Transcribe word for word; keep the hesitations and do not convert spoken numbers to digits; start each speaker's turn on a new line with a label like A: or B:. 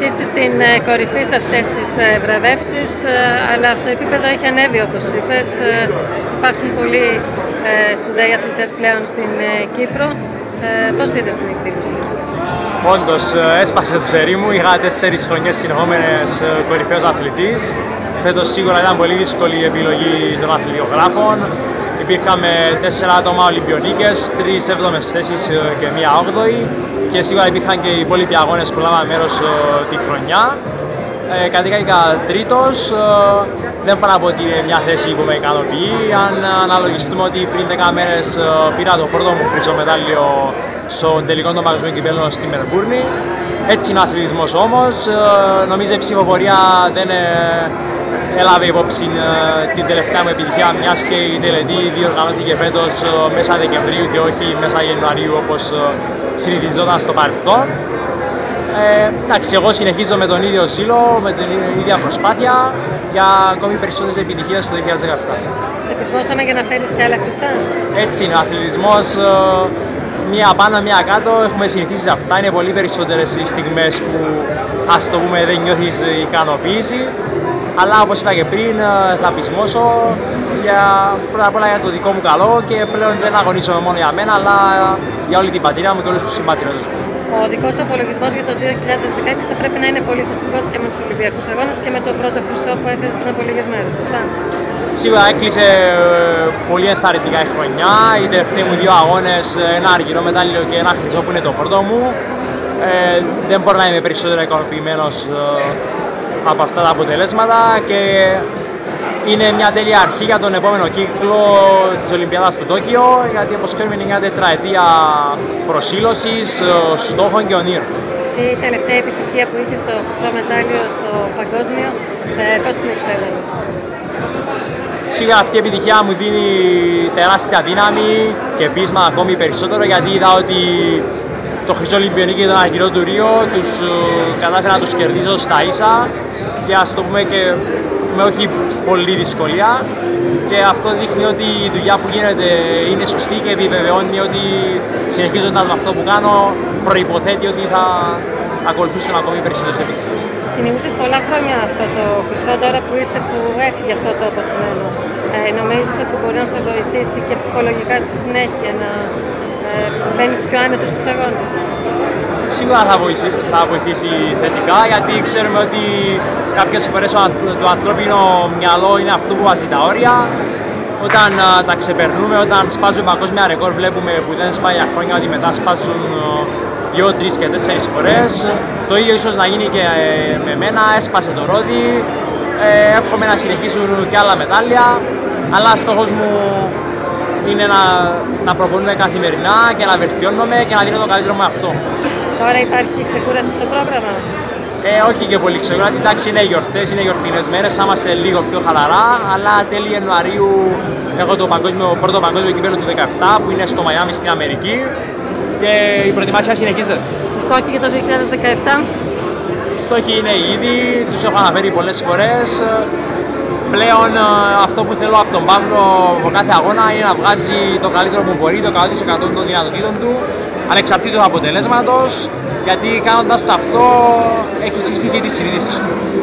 A: συνεχίσει στην κορυφή σε αυτές τις βραβεύσεις, αλλά αυτό το επίπεδο έχει ανέβει, όπως είπες. Υπάρχουν πολλοί σπουδαίοι αθλητές πλέον στην Κύπρο. Πώς είδες την εκδήλωση?
B: Όντως, έσπασε το σερί μου. Είχα τέσσερις χρονιές συνεχόμενες κορυφαίος αθλητής. Φέτος σίγουρα ήταν πολύ δύσκολη η επιλογή των αθλητιογράφων. Υπήρχαμε τέσσερα άτομα Ολυμπιονίκες, τρεις έβδομες θέσεις και μία όγδοη. Και σίγουρα υπήρχαν και οι υπόλοιποι αγώνες που λάβαμε μέρος τη χρονιά. Ε, κατήγαγα τρίτος, ε, δεν μπορώ να πω ότι είναι μια θέση που με ικανοποιεί. Αν αναλογιστούμε ότι πριν δέκα μέρες ε, πήρα το πρώτο μου χρυσό μετάλλιο στον τελικό των παγκοσμίων κυπέλλων στη Μελβούρνη. Έτσι είναι ο αθλητισμός όμως. Ε, νομίζω η ψηφοφορία δεν ε, έλαβε υπόψη ε, την τελευταία μου επιτυχία, μιας και η τελετή διοργανώθηκε φέτος ε, μέσα Δεκεμβρίου και όχι μέσα Ιανουαρίου όπως ε, συνηθιζόταν στο παρελθόν. Ε, εντάξει, εγώ συνεχίζω με τον ίδιο ζήλο, με την ίδια προσπάθεια για ακόμη περισσότερες επιτυχίες το δύο χιλιάδες δεκαεπτά.
A: Σε πεισμόσαμε για να φέρεις και άλλα χρυσά.
B: Έτσι είναι, ο αθλητισμός μία πάνω, μία κάτω, έχουμε συνηθίσει σε αυτά. Είναι πολύ περισσότερες οι στιγμές που, ας το πούμε, δεν νιώθεις ικανοποίηση. Αλλά όπως είπα και πριν, θα πεισμώσω για, πρώτα απ' όλα για το δικό μου καλό και πλέον δεν αγωνίζομαι μόνο για μένα, αλλά για όλη την πατρίδα μου και όλους τους συμπατριώτες μου.
A: Ο δικός σου απολογισμός για το δύο χιλιάδες δεκαέξι θα πρέπει να είναι πολύ θετικός και με τους Ολυμπιακούς Αγώνες και με το πρώτο χρυσό που έφερες πριν από λίγες μέρες, σωστά?
B: Σίγουρα έκλεισε πολύ ενθαρρυντικά η χρονιά. Οι τελευταίοι μου δύο αγώνες, ένα αργυρό μετάλλιο και ένα χρυσό που είναι το πρώτο μου. Ε, δεν μπορώ να είμαι περισσότερο ικανοποιημένος ε, από αυτά τα αποτελέσματα και είναι μια τέλεια αρχή για τον επόμενο κύκλο της Ολυμπιάδας του Τόκιο, γιατί όπως ξέρουμε είναι μια τετραετία προσήλωσης, στόχων και ονείρων.
A: Αυτή η τελευταία επιτυχία που είχε στο χρυσό μετάλλιο στο παγκόσμιο, ε, πώς την εξέδωσες?
B: Σίγουρα αυτή η επιτυχία μου δίνει τεράστια δύναμη και πείσμα ακόμη περισσότερο, γιατί είδα ότι το χρυσό Ολυμπιονίκη και τον αργυρό του Ρίο τους κατάφερα να τους κερδίσω στα ίσα και ας το πούμε και με όχι πολύ δυσκολία, και αυτό δείχνει ότι η δουλειά που γίνεται είναι σωστή και επιβεβαιώνει ότι συνεχίζοντας με αυτό που κάνω προϋποθέτει ότι θα ακολουθήσουν ακόμη περισσότερες επιτυχίες.
A: Κυνηγούσες πολλά χρόνια αυτό το χρυσό, τώρα που ήρθε, που έφυγε αυτό το αποθυμένο. Ε, νομίζεις ότι μπορεί να σε βοηθήσει και ψυχολογικά στη συνέχεια να ε, μπαίνεις πιο άνετος στους αγώνες?
B: Σίγουρα θα βοηθήσει, θα βοηθήσει θετικά, γιατί ξέρουμε ότι κάποιες φορές το ανθρώπινο μυαλό είναι αυτό που βάζει τα όρια. Όταν α, τα ξεπερνούμε, όταν σπάζουν παγκόσμια ρεκόρ, βλέπουμε που δεν σπάει για χρόνια ότι μετά σπάζουν δύο, τρεις και τέσσερις φορές. Το ίδιο ίσως να γίνει και ε, με μένα, έσπασε το ρόδι. Ε, εύχομαι να συνεχίσουν και άλλα μετάλλια, αλλά στόχος μου είναι να, να προπονούμε καθημερινά και να βελτιώνομαι και να δίνω το καλύτερο μου αυτό.
A: Τώρα υπάρχει ξεκούραση στο πρόγραμμα?
B: Ε, όχι και πολύ ξεκούραση, εντάξει, είναι γιορτές, είναι γιορτινές μέρες, θα είμαστε λίγο πιο χαλαρά, αλλά τέλη Ιανουαρίου έχω το παγκόσμιο, πρώτο παγκόσμιο κύπελλο του δεκαεπτά που είναι στο Μαϊάμι στην Αμερική και η προετοιμασία συνεχίζεται.
A: Οι στόχοι για το δύο χιλιάδες δεκαεπτά?
B: Οι στόχοι είναι ήδη, τους έχω αναφέρει πολλές φορές. Πλέον αυτό που θέλω από τον Παύλο από κάθε αγώνα είναι να βγάζει το καλύτερο που μπορεί, το εκατό τοις εκατό των δυνατοτήτων του, ανεξαρτήτως αποτελέσματος, γιατί κάνοντας το αυτό έχει συστηθεί τη συνείδηση.